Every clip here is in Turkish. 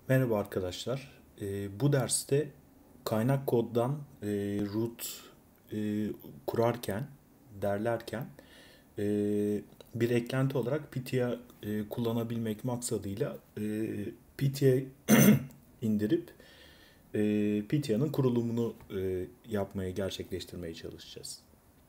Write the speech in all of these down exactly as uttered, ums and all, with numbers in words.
Merhaba arkadaşlar. Ee, bu derste kaynak koddan e, root e, kurarken, derlerken e, bir eklenti olarak P T A e, kullanabilmek maksadıyla e, P T A indirip e, P T A'nın kurulumunu e, yapmaya, gerçekleştirmeye çalışacağız.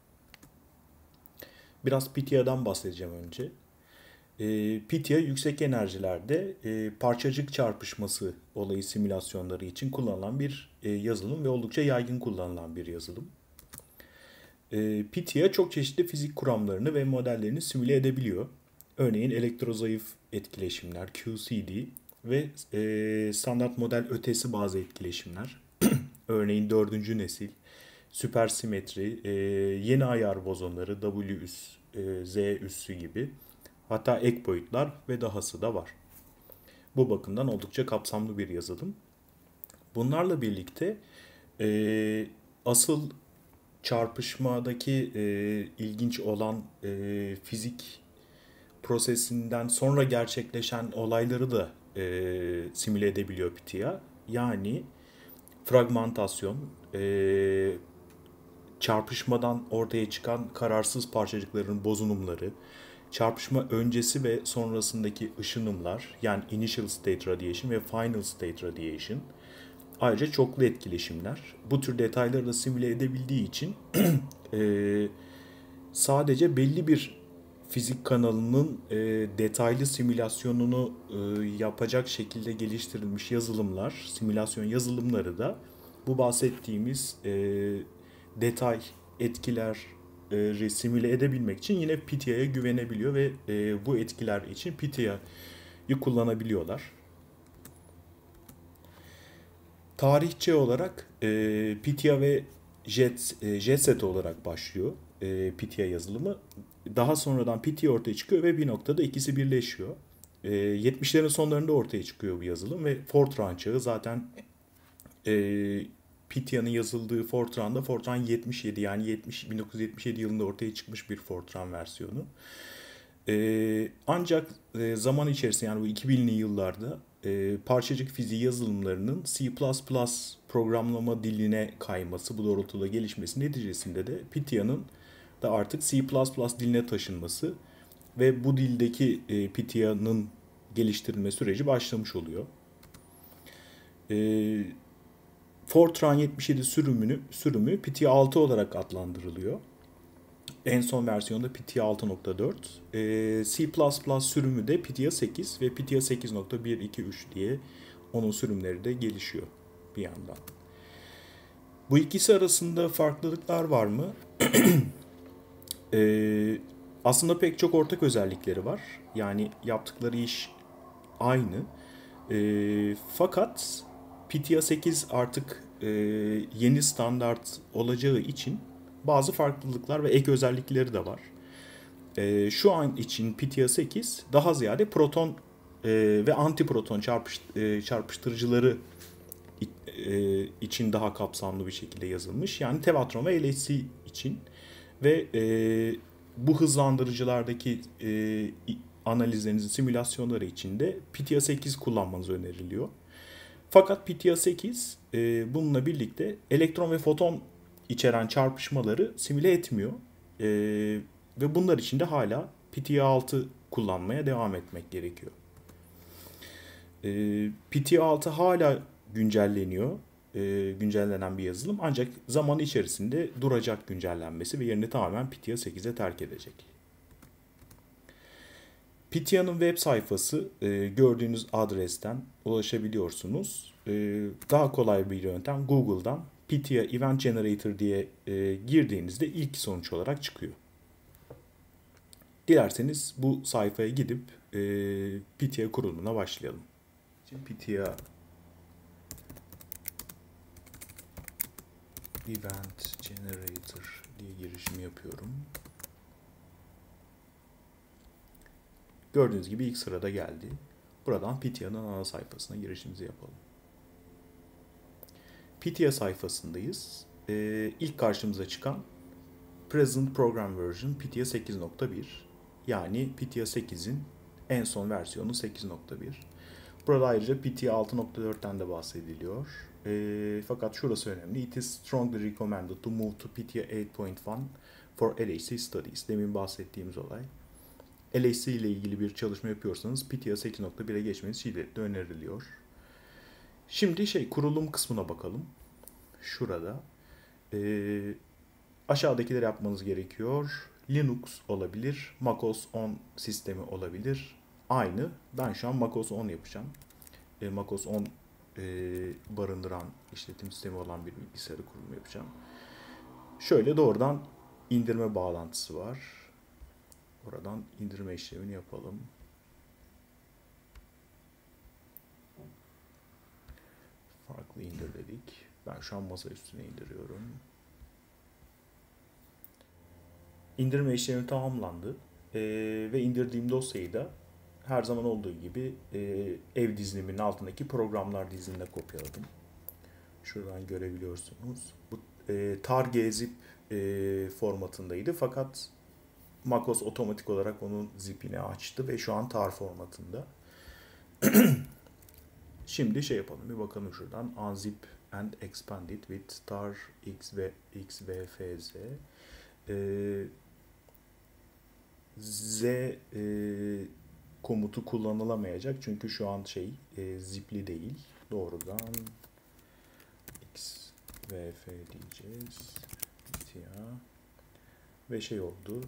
Biraz P T A'dan bahsedeceğim önce. E, P T A yüksek enerjilerde e, parçacık çarpışması olayı simülasyonları için kullanılan bir e, yazılım ve oldukça yaygın kullanılan bir yazılım. E, P T A çok çeşitli fizik kuramlarını ve modellerini simüle edebiliyor. Örneğin elektrozayıf etkileşimler, Q C D ve e, standart model ötesi bazı etkileşimler. Örneğin dördüncü nesil, süpersimetri, e, yeni ayar bozonları, W üs, e, Z üssü gibi. Hatta ek boyutlar ve dahası da var. Bu bakımdan oldukça kapsamlı bir yazılım. Bunlarla birlikte e, asıl çarpışmadaki e, ilginç olan e, fizik prosesinden sonra gerçekleşen olayları da e, simüle edebiliyor P T A. Yani fragmentasyon, e, çarpışmadan ortaya çıkan kararsız parçacıkların bozunumları, çarpışma öncesi ve sonrasındaki ışınımlar yani initial state radiation ve final state radiation, ayrıca çoklu etkileşimler. Bu tür detayları da simüle edebildiği için e, sadece belli bir fizik kanalının e, detaylı simülasyonunu e, yapacak şekilde geliştirilmiş yazılımlar, simülasyon yazılımları da bu bahsettiğimiz e, detay, etkiler e, simüle edebilmek için yine P T A'ya güvenebiliyor ve e, bu etkiler için P T A'yı kullanabiliyorlar. Tarihçe olarak e, P T A ve Jet, e, JetSet olarak başlıyor e, P T A yazılımı. Daha sonradan P T A ortaya çıkıyor ve bir noktada ikisi birleşiyor. E, yetmişlerin sonlarında ortaya çıkıyor bu yazılım ve Fortran çağı zaten e, P T A'nın yazıldığı Fortran'da Fortran yetmiş yedi yani yetmiş, bin dokuz yüz yetmiş yedi yılında ortaya çıkmış bir Fortran versiyonu. E, ancak e, zaman içerisinde yani bu iki binli yıllarda e, parçacık fiziği yazılımlarının C plus plus programlama diline kayması, bu doğrultuda gelişmesi neticesinde de P T A'nın da artık C plus plus diline taşınması ve bu dildeki e, P T A'nın geliştirilme süreci başlamış oluyor. E, Fortran yetmiş yedi sürümünü, sürümü P T A altı olarak adlandırılıyor. En son versiyonda P T A altı nokta dört. Ee, C plus plus sürümü de P T A sekiz ve P T A sekiz nokta bir, iki, üç diye onun sürümleri de gelişiyor bir yandan. Bu ikisi arasında farklılıklar var mı? Ee, aslında pek çok ortak özellikleri var. Yani yaptıkları iş aynı. Ee, fakat P T A sekiz artık e, yeni standart olacağı için bazı farklılıklar ve ek özellikleri de var. E, şu an için P T A sekiz daha ziyade proton e, ve antiproton çarpış, e, çarpıştırıcıları e, için daha kapsamlı bir şekilde yazılmış. Yani Tevatron ve L H C için ve e, bu hızlandırıcılardaki e, analizlerinizin simülasyonları için de P T A sekiz kullanmanız öneriliyor. Fakat P T A sekiz e, bununla birlikte elektron ve foton içeren çarpışmaları simüle etmiyor. E, ve bunlar için de hala P T A altı kullanmaya devam etmek gerekiyor. E, P T A altı hala güncelleniyor. E, güncellenen bir yazılım ancak zaman içerisinde duracak güncellenmesi ve yerini tamamen P T A sekize terk edecek. P T A'nın web sayfası e, gördüğünüz adresten ulaşabiliyorsunuz. E, daha kolay bir yöntem Google'dan P T A Event Generator diye e, girdiğinizde ilk sonuç olarak çıkıyor. Dilerseniz bu sayfaya gidip e, P T A kurulumuna başlayalım. Şimdi P T A Event Generator diye girişimi yapıyorum. Gördüğünüz gibi ilk sırada geldi. Buradan P T A'nın ana sayfasına girişimizi yapalım. P T A sayfasındayız. Ee, ilk karşımıza çıkan Present Program Version P T A sekiz nokta bir. Yani P T A sekizin en son versiyonu sekiz nokta bir. Burada ayrıca P T A altı nokta dörtten de bahsediliyor. E, fakat şurası önemli. It is strongly recommended to move to P T A eight point one for L H C studies. Demin bahsettiğimiz olay. L H C ile ilgili bir çalışma yapıyorsanız P T A sekiz nokta bire geçmeniz şiddetle öneriliyor. Şimdi şey kurulum kısmına bakalım. Şurada. E, aşağıdakileri yapmanız gerekiyor. Linux olabilir. macOS on sistemi olabilir. Aynı. Ben şu an macOS on yapacağım. E, macOS on e, barındıran işletim sistemi olan bir bilgisayarı kurumu yapacağım. Şöyle doğrudan indirme bağlantısı var. Oradan indirme işlemini yapalım. Farklı indir dedik. Ben şu an masa üstüne indiriyorum. İndirme işlemi tamamlandı. E, ve indirdiğim dosyayı da her zaman olduğu gibi e, ev diziliminin altındaki programlar dizilimine kopyaladım. Şuradan görebiliyorsunuz. Bu e, tar-gzip e, formatındaydı fakat macOS otomatik olarak onun zipini açtı ve şu an tar formatında. Şimdi şey yapalım, bir bakalım şuradan. Unzip and expand it with tar xvfz. Ee, z e, komutu kullanılamayacak çünkü şu an şey e, zipli değil. Doğrudan xvf diyeceğiz. Ya. Ve şey oldu.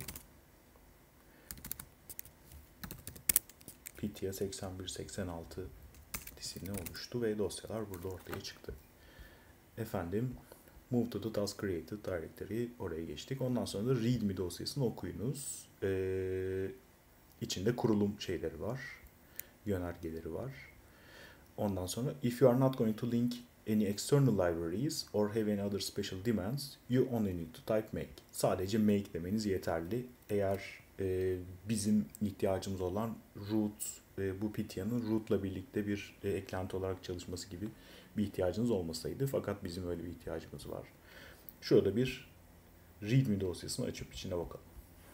P T A seksen bir seksen altı disini oluştu ve dosyalar burada ortaya çıktı. Efendim, move to the task created directory, oraya geçtik. Ondan sonra da readme dosyasını okuyunuz. Ee, içinde kurulum şeyleri var. Yönergeleri var. Ondan sonra if you are not going to link any external libraries or have any other special demands, you only need to type make. Sadece make demeniz yeterli. Eğer e, bizim ihtiyacımız olan root, e, bu P T A'nın root'la birlikte bir e, eklenti olarak çalışması gibi bir ihtiyacınız olmasaydı. Fakat bizim öyle bir ihtiyacımız var. Şurada bir readme dosyasını açıp içine bakalım.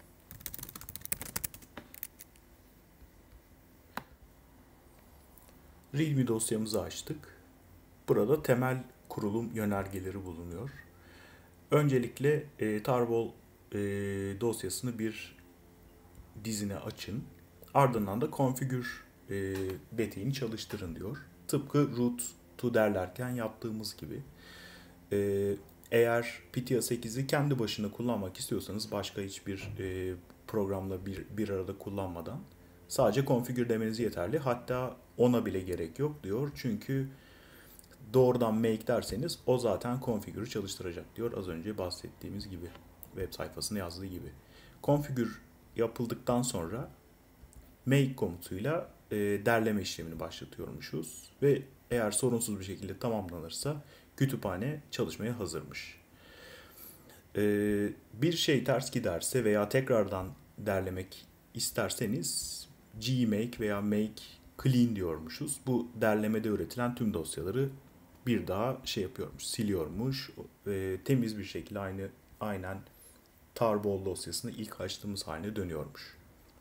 readme dosyamızı açtık. Burada temel kurulum yönergeleri bulunuyor. Öncelikle e, tarbol e, dosyasını bir dizine açın. Ardından da configure e, beteğini çalıştırın diyor. Tıpkı root to derlerken yaptığımız gibi. E, eğer P T A sekizi kendi başına kullanmak istiyorsanız başka hiçbir e, programla bir, bir arada kullanmadan sadece configure demeniz yeterli. Hatta ona bile gerek yok diyor. Çünkü doğrudan make derseniz o zaten configure'ı çalıştıracak diyor. Az önce bahsettiğimiz gibi. Web sayfasında yazdığı gibi. Configure yapıldıktan sonra make komutuyla e, derleme işlemini başlatıyormuşuz. Ve eğer sorunsuz bir şekilde tamamlanırsa kütüphane çalışmaya hazırmış. E, bir şey ters giderse veya tekrardan derlemek isterseniz gmake veya make clean diyormuşuz. Bu derlemede üretilen tüm dosyaları bir daha şey yapıyormuş, siliyormuş. E, temiz bir şekilde aynı aynen tarbol dosyasını ilk açtığımız haline dönüyormuş.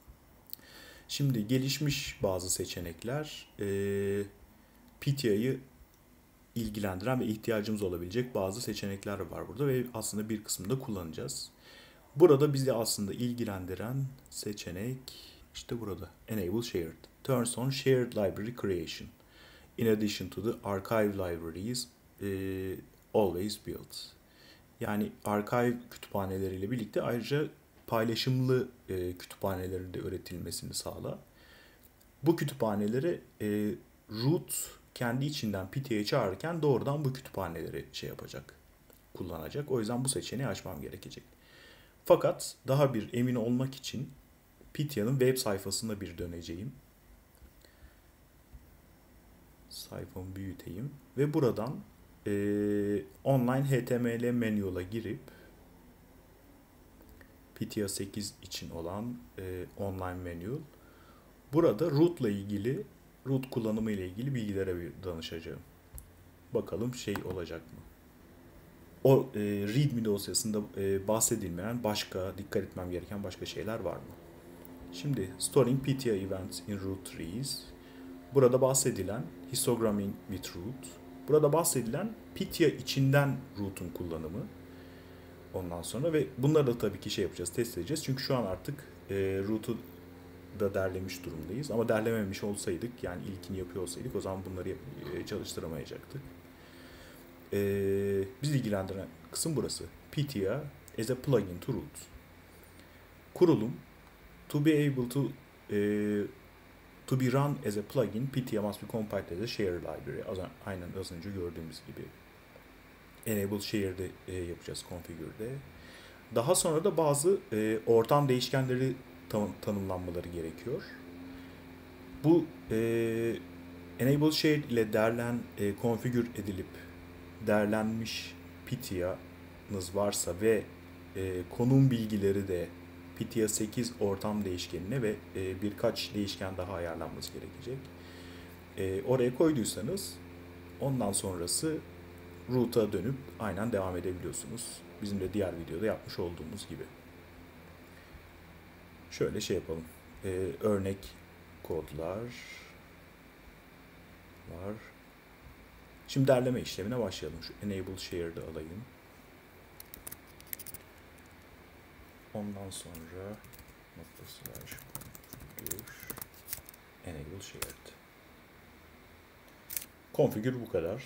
Şimdi gelişmiş bazı seçenekler, e, P T A'yı ilgilendiren ve ihtiyacımız olabilecek bazı seçenekler var burada ve aslında bir kısmını da kullanacağız. Burada bizi aslında ilgilendiren seçenek işte burada. Enable Shared. Turns on Shared Library Creation. In addition to the archive libraries e, always built. Yani archive kütüphaneleriyle birlikte ayrıca paylaşımlı e, kütüphanelerin de üretilmesini sağla. Bu kütüphaneleri e, root kendi içinden P T A'yı çağırırken doğrudan bu kütüphaneleri şey yapacak, kullanacak. O yüzden bu seçeneği açmam gerekecek. Fakat daha bir emin olmak için P T A'nın web sayfasına bir döneceğim. Sayfamı büyüteyim ve buradan e, online H T M L manual'a girip P T A sekiz için olan e, online manual. Burada root'la ilgili, root kullanımı ile ilgili bilgilere bir danışacağım. Bakalım şey olacak mı? O e, readme dosyasında e, bahsedilmeyen başka, dikkat etmem gereken başka şeyler var mı? Şimdi storing P T A events in root trees. Burada bahsedilen histogramming with root. Burada bahsedilen Pythia içinden root'un kullanımı. Ondan sonra ve bunları da tabii ki şey yapacağız, test edeceğiz. Çünkü şu an artık e, root'u da derlemiş durumdayız. Ama derlememiş olsaydık, yani ilkini yapıyor olsaydık o zaman bunları e, çalıştıramayacaktık. E, bizi ilgilendiren kısım burası. Pythia as a plugin to root. Kurulum. To be able to e, to be run as a plugin, Pythia must be compiled as a share library. Az, aynen az önce gördüğümüz gibi. Enable share'de e, yapacağız configure'de. Daha sonra da bazı e, ortam değişkenleri tan tanımlanmaları gerekiyor. Bu e, enable share ile derlen e, configure edilip derlenmiş Pythia'nız varsa ve e, konum bilgileri de Pythia sekiz ortam değişkenine ve e, birkaç değişken daha ayarlanması gerekecek. E, oraya koyduysanız ondan sonrası root'a dönüp aynen devam edebiliyorsunuz. Bizim de diğer videoda yapmış olduğumuz gibi. Şöyle şey yapalım. Ee, örnek kodlar var. Şimdi derleme işlemine başlayalım. Şu enable share'ı alayım. Ondan sonra nokta slash configure enable shared. Configure bu kadar.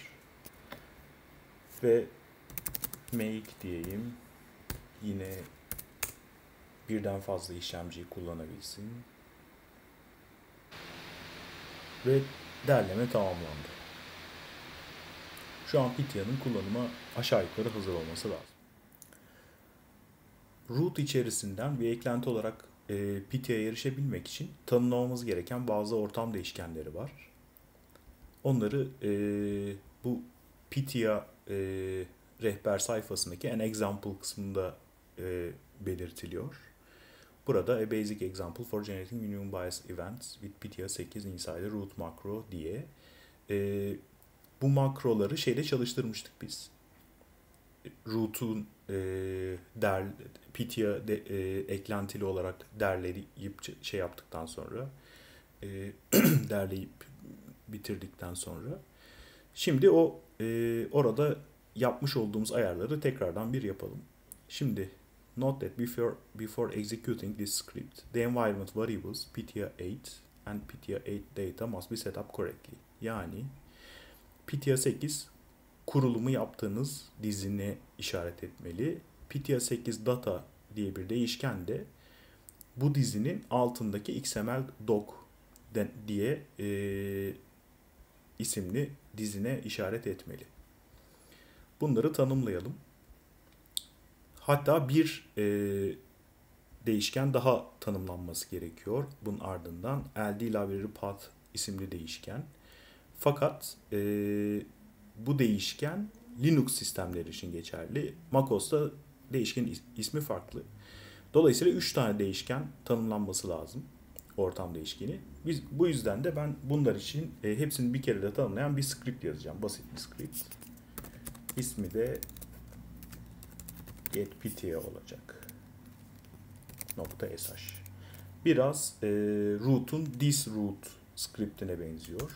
Ve make diyeyim. Yine birden fazla işlemciyi kullanabilsin. Ve derleme tamamlandı. Şu an Pythia'nın kullanıma aşağı yukarı hazır olması lazım. Root içerisinden bir eklenti olarak e, Pythia'ya erişebilmek için tanımlamamız gereken bazı ortam değişkenleri var. Onları e, bu Pythia e, rehber sayfasındaki an example kısmında e, belirtiliyor. Burada a basic example for generating minimum bias events with Pythia sekiz inside root macro diye e, bu makroları şeyle çalıştırmıştık biz. Root'un e, der Pythia de, e, eklentili olarak derleyip şey yaptıktan sonra e, derleyip bitirdikten sonra şimdi o e, orada yapmış olduğumuz ayarları tekrardan bir yapalım. Şimdi note that before before executing this script, the environment variables Pythia eight and Pythia eight data must be set up correctly. Yani Pythia sekiz kurulumu yaptığınız dizine işaret etmeli. Pythia sekiz data diye bir değişken de bu dizinin altındaki X M L doc diye e, isimli dizine işaret etmeli. Bunları tanımlayalım. Hatta bir e, değişken daha tanımlanması gerekiyor. Bunun ardından L D library path isimli değişken. Fakat e, bu değişken Linux sistemleri için geçerli. macOS'ta değişkenin ismi farklı. Dolayısıyla üç tane değişken tanımlanması lazım. Ortam değişkeni. Biz, bu yüzden de ben bunlar için e, hepsini bir kere de tanımlayan bir script yazacağım. Basit bir script. İsmi de getPythia olacak. Nokta sh. Biraz e, root'un thisroot scriptine benziyor.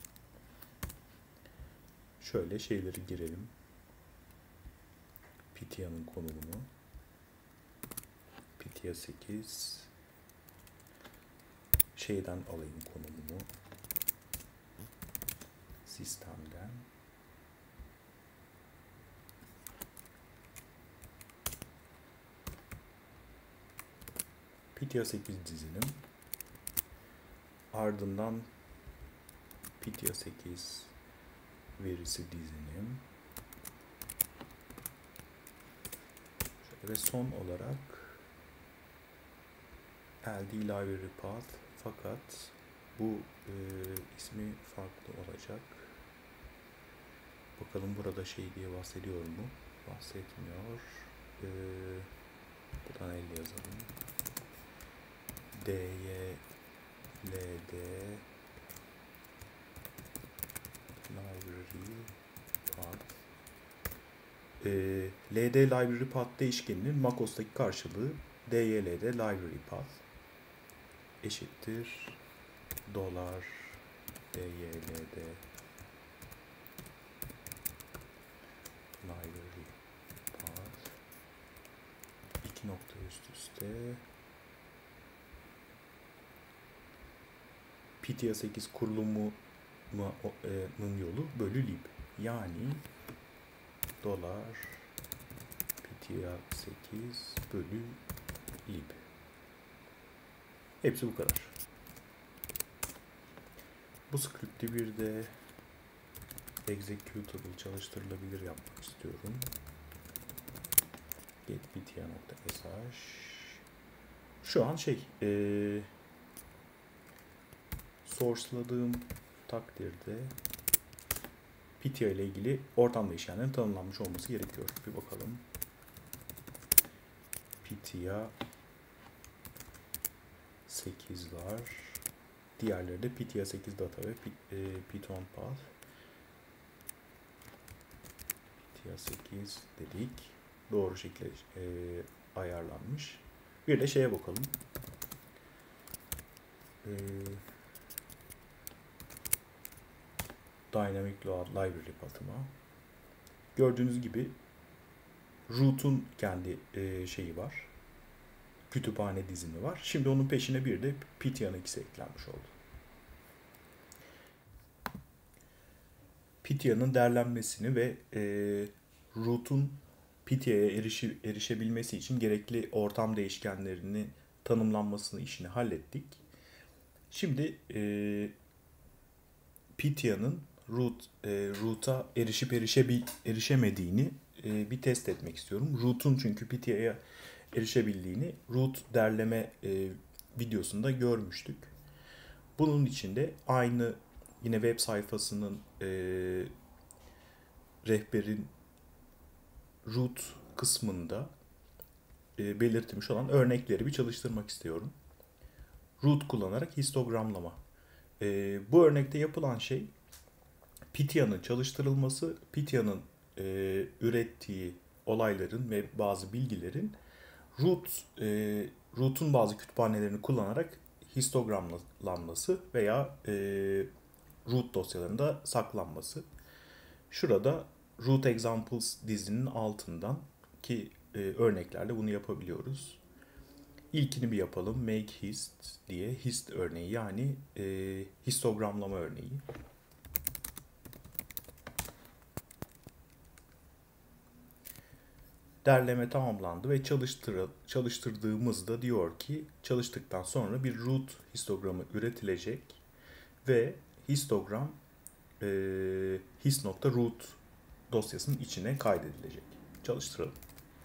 Şöyle şeyleri girelim. Pythia'nın konumunu. Pythia sekiz. Şeyden alayım konumunu. Sistemden. Pythia sekiz dizilim. Ardından Pythia sekiz verisi dizinim. Şöyle ve son olarak L D library path, fakat bu e, ismi farklı olacak. Bakalım burada şey diye bahsediyor mu? Bahsetmiyor. E, buradan el yazalım. D Y L D library path. E, L D library path değişkeninin macOS'taki karşılığı D Y L D library path eşittir dolar D Y L D library path iki nokta üst üste P T A sekiz kurulumunun yolu bölü lib. Yani dolar P T A sekiz bölü lib. Hepsi bu kadar. Bu script'i bir de executable çalıştırılabilir yapmak istiyorum. getpta.sh Şu an şey ee, source'ladığım takdirde P T A ile ilgili ortam değişkenlerin tanımlanmış olması gerekiyor. Bir bakalım. P T A sekiz var. Diğerleri de P T A sekiz data ve Python path. P T A sekiz dedik. Doğru şekilde e, ayarlanmış. Bir de şeye bakalım. E, Dynamic Load Library path'ıma. Gördüğünüz gibi root'un kendi e, şeyi var. Kütüphane dizimi var. Şimdi onun peşine bir de P T A'nın ikisi eklenmiş oldu. P T A'nın derlenmesini ve e, root'un P T A'ya erişi, erişebilmesi için gerekli ortam değişkenlerinin tanımlanmasını işini hallettik. Şimdi e, P T A'nın root e, root'a erişip erişebil, erişemediğini e, bir test etmek istiyorum. Root'un çünkü P T A'ya erişebildiğini root derleme e, videosunda görmüştük. Bunun için de aynı yine web sayfasının e, rehberin root kısmında e, belirtilmiş olan örnekleri bir çalıştırmak istiyorum. Root kullanarak histogramlama. E, bu örnekte yapılan şey P T A'nın çalıştırılması, P T A'nın e, ürettiği olayların ve bazı bilgilerin root e, root'un bazı kütüphanelerini kullanarak histogramlanması veya e, root dosyalarında saklanması. Şurada root examples dizinin altından ki e, örneklerde bunu yapabiliyoruz. İlkini bir yapalım. Make hist diye hist örneği yani e, histogramlama örneği. Derleme tamamlandı ve çalıştır, çalıştırdığımızda diyor ki çalıştıktan sonra bir root histogramı üretilecek ve histogram e, hist.root dosyasının içine kaydedilecek. Çalıştıralım.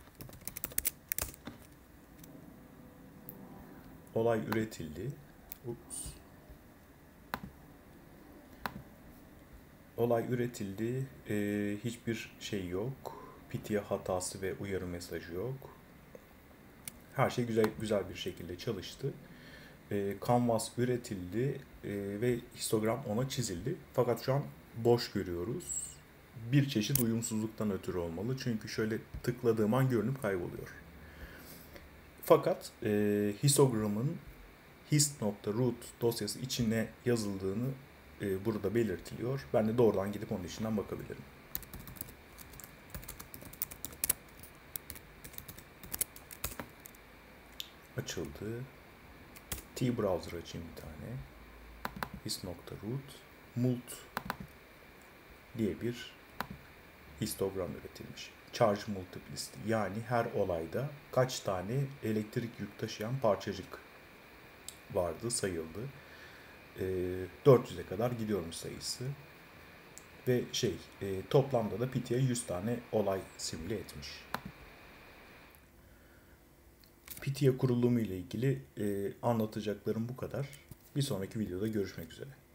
Olay üretildi. Ups. Olay üretildi. E, hiçbir şey yok. P T A hatası ve uyarı mesajı yok. Her şey güzel güzel bir şekilde çalıştı. E, Canvas üretildi e, ve histogram ona çizildi. Fakat şu an boş görüyoruz. Bir çeşit uyumsuzluktan ötürü olmalı. Çünkü şöyle tıkladığım an görünüp kayboluyor. Fakat e, histogramın hist.root dosyası içine yazıldığını e, burada belirtiliyor. Ben de doğrudan gidip onun içinden bakabilirim. Açıldı. T-browser açayım bir tane. hist.root mult diye bir histogram üretilmiş. Charge multiplicity yani her olayda kaç tane elektrik yük taşıyan parçacık vardı sayıldı. E, dört yüze kadar gidiyormuş sayısı. Ve şey e, toplamda da P T A yüz tane olay simüle etmiş. P T A kurulumu ile ilgili e, anlatacaklarım bu kadar. Bir sonraki videoda görüşmek üzere.